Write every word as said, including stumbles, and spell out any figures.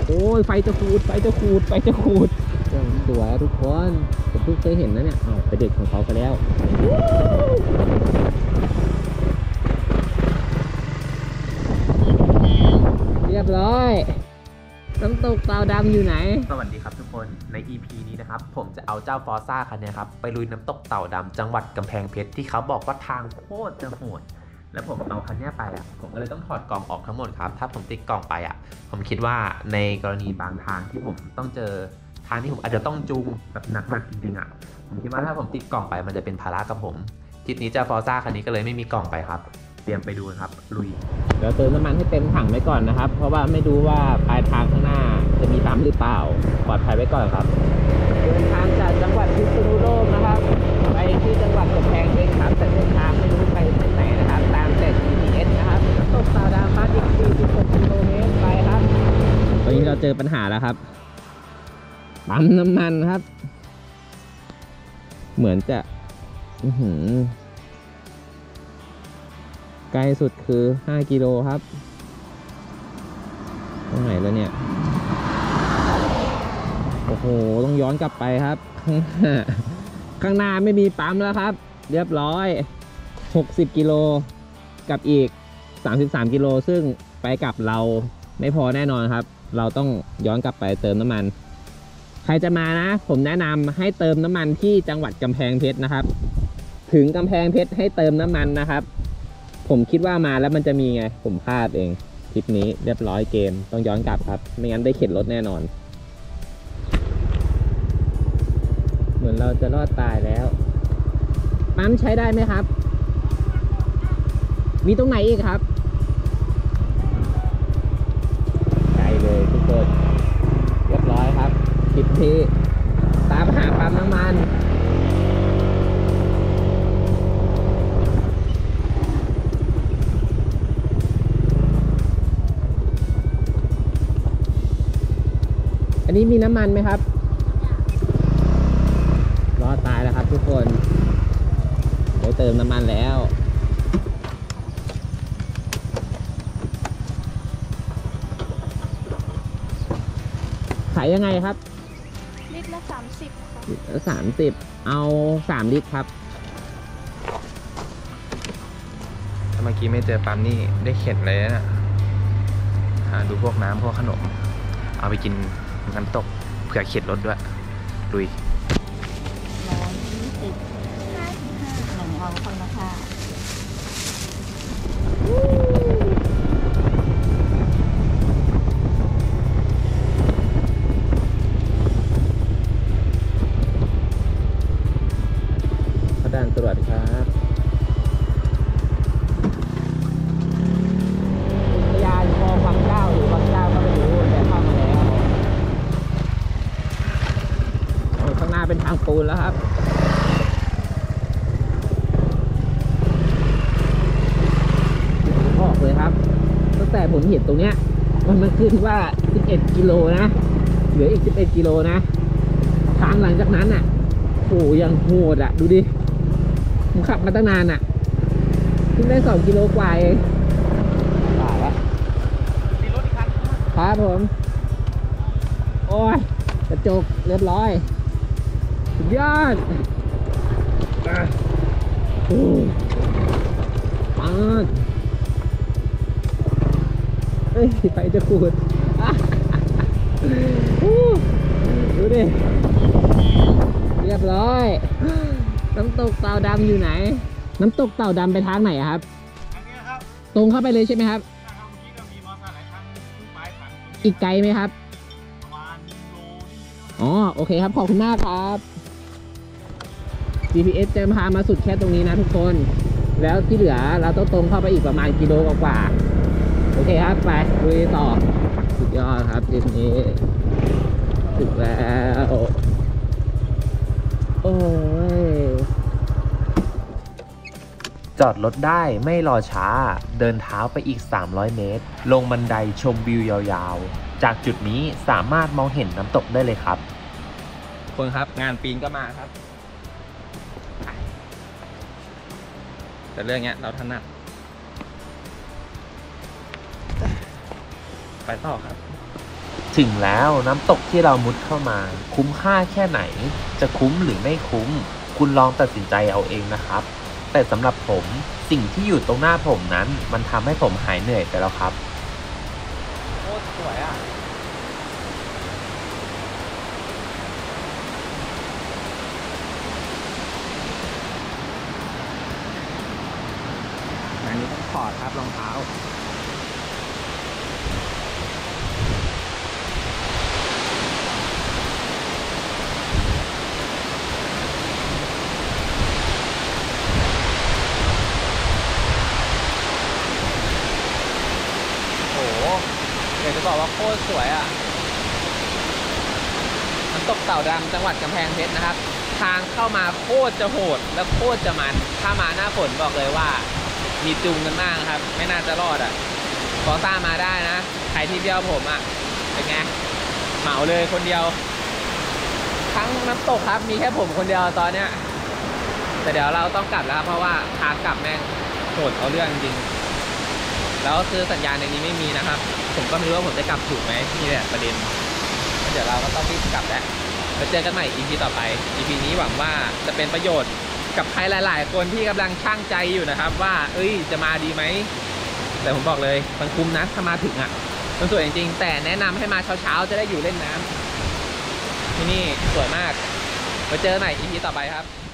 โอ้ยไฟจะขูดไฟจะขูดไฟจะขูดสวยทุกคนผมเพิ่งเคยเห็นนะเนี่ยอ้าวไปเด็กของเขาไปแล้วเรียบร้อยน้ำตกเต่าดำอยู่ไหนสวัสดีครับทุกคนใน อี พี นี้นะครับผมจะเอาเจ้าฟอร์ซ่าคันนี้ครับไปลุยน้ำตกเต่าดำจังหวัดกำแพงเพชรที่เขาบอกว่าทางโคตรจะโหดแล้วผมเอาคันนี้ไปอ่ะผมก็เลยต้องถอดกล่องออกทั้งหมดครับถ้าผมติดกล่องไปอ่ะผมคิดว่าในกรณีบางทางที่ผมต้องเจอทางที่ผมอาจจะต้องจูงแบบหนักๆจริงๆอ่ะผมคิดว่าถ้าผมติดกล่องไปมันจะเป็นภาระกับผมทริปนี้เจ้าฟอร์ซ่าคันนี้ก็เลยไม่มีกล่องไปครับเตรียมไปดูครับลุยเดี๋ยวเติมน้ำมันให้เต็มถังไว้ก่อนนะครับเพราะว่าไม่รู้ว่าปลายทางข้างหน้าจะมีปั๊มหรือเปล่าปลอดภัยไว้ก่อนครับเดินทางจากจังหวัดพิษณุโลกนะครับไปที่จังหวัดกำแพงเพชรครับแต่เส้นทางไม่รู้ไปเส้นไหนนะครับตามแต่ จี พี เอส นะครับตกเต่าดำครับอีกสี่สิบหกกิโลเมตรไปครับตอนนี้เราเจอปัญหาแล้วครับปั๊มน้ำมันครับเหมือนจะอื้อหือไกลสุดคือห้ากิโลครับตรงไหนแล้วเนี่ยโอ้โหต้องย้อนกลับไปครับข้างหน้าไม่มีปั๊มแล้วครับเรียบร้อยหกสิบกิโลกับอีกสามสิบสามกิโลซึ่งไปกลับเราไม่พอแน่นอนครับเราต้องย้อนกลับไปเติมน้ำมันใครจะมานะผมแนะนำให้เติมน้ำมันที่จังหวัดกำแพงเพชรนะครับถึงกำแพงเพชรให้เติมน้ำมันนะครับผมคิดว่ามาแล้วมันจะมีไงผมพลาดเองทริปนี้เรียบร้อยเกมต้องย้อนกลับครับไม่งั้นได้เข็นรถแน่นอนเหมือนเราจะรอดตายแล้วปั๊มใช้ได้ไหมครับมีตรงไหนอีกครับใช่เลยทุกคนเรียบร้อยครับทริปที่ตามหาปั๊มน้ำมันอันนี้มีน้ำมันไหมครับรอตายแล้วครับทุกคนได้เติมน้ำมันแล้วขายยังไงครับลิตรละสามสิบค่ะลิตรละสามสิบเอาสามลิตรครับถ้าเมื่อกี้ไม่เจอปั๊มนี่ได้เข็นเลยนะดูพวกน้ำพวกขนมเอาไปกินน้ำตกเผื่อเข็นรถด้วยลุยร้อยยี่สิบห้าสิบห้าหนึ่งเอาคนละค่ะเขาด่านตรวจครับพยานคลองบางเจ้าหรือบางเจ้าก็ไม่รู้แต่เข้ามาแล้วข้างหน้าเป็นทางปูนแล้วครับออกเลยครับตั้งแต่ผมเห็นตรงเนี้ยมันมันขึ้นว่าสิบเอ็ดกิโลนะเหลืออีกสิบเอ็ดกิโลนะทางหลังจากนั้นอ่ะโอ้ยังโหดอ่ะดูดิผมขับมาตั้งนานอ่ะขึ้นได้สองกิโลกว่าเองตายแล้วมีรถอีกคันครับผมโอ้ยกระจกเรียบร้อยสุดยอดโอ้ปังเฮ้ยไฟจะขูดดูดิเรียบร้อยน้ำตกเต่าดำอยู่ไหนน้ำตกเต่าดำไปทางไหนครับทางนี้ครับตรงเข้าไปเลยใช่ไหมครับอีกไกลไหมครับประมาณโลอ๋อโอเคครับขอบคุณมากครับ จี พี เอส จะพามาสุดแค่ตรงนี้นะทุกคนแล้วที่เหลือเราต้องตรงเข้าไปอีกประมาณกิโลกว่าโอเคครับไปลุยต่อสุดยอดครับทริปนี้ถึงแล้วโอ้ยจอดรถได้ไม่รอช้าเดินเท้าไปอีกสามร้อยเมตรลงบันไดชมวิวยาวๆจากจุดนี้สามารถมองเห็นน้ำตกได้เลยครับคนครับงานปีนก็มาครับแต่เรื่องเนี้ยเราถนัดไปต่อครับถึงแล้วน้ำตกที่เรามุดเข้ามาคุ้มค่าแค่ไหนจะคุ้มหรือไม่คุ้มคุณลองตัดสินใจเอาเองนะครับแต่สำหรับผมสิ่งที่อยู่ตรงหน้าผมนั้นมันทำให้ผมหายเหนื่อยไปแล้วครับโคตรสวยอ่ะอันนี้ต้องถอดครับรองเท้าอยากจะบอกว่าโคตรสวยอ่ะน้ำตกเต่าดำจังหวัดกำแพงเพชรนะครับทางเข้ามาโคตรจะโหดและโคตรจะมันถ้ามาหน้าฝนบอกเลยว่ามีจุงกันมากครับไม่น่าจะรอดอ่ะฟอร์ซ่ามาได้นะใครที่เที่ยวผมอ่ะเป็นไงเหมาเลยคนเดียวทั้งน้ำตกครับมีแค่ผมคนเดียวตอนเนี้ยแต่เดี๋ยวเราต้องกลับแล้วเพราะว่าทางกลับแม่งโหดเอาเรื่องจริงแล้วคือสัญญาณในนี้ไม่มีนะครับผมก็ไม่รู้ว่าผมจะกลับถูกไหมนี่แหละประเด็นเดี๋ยวเราก็ต้องรีบกลับแล้วไปเจอกันใหม่ อี พี ต่อไป อี พี นี้หวังว่าจะเป็นประโยชน์กับใครหลายๆคนที่กำลังช่างใจอยู่นะครับว่าเอ้ยจะมาดีไหมแต่ผมบอกเลยมันคุ้มนะถ้ามาถึงอ่ะมันสวยจริงๆแต่แนะนำให้มาเช้าๆจะได้อยู่เล่นน้ำที่นี่สวยมากไปเจอกันใหม่ อี พี ต่อไปครับ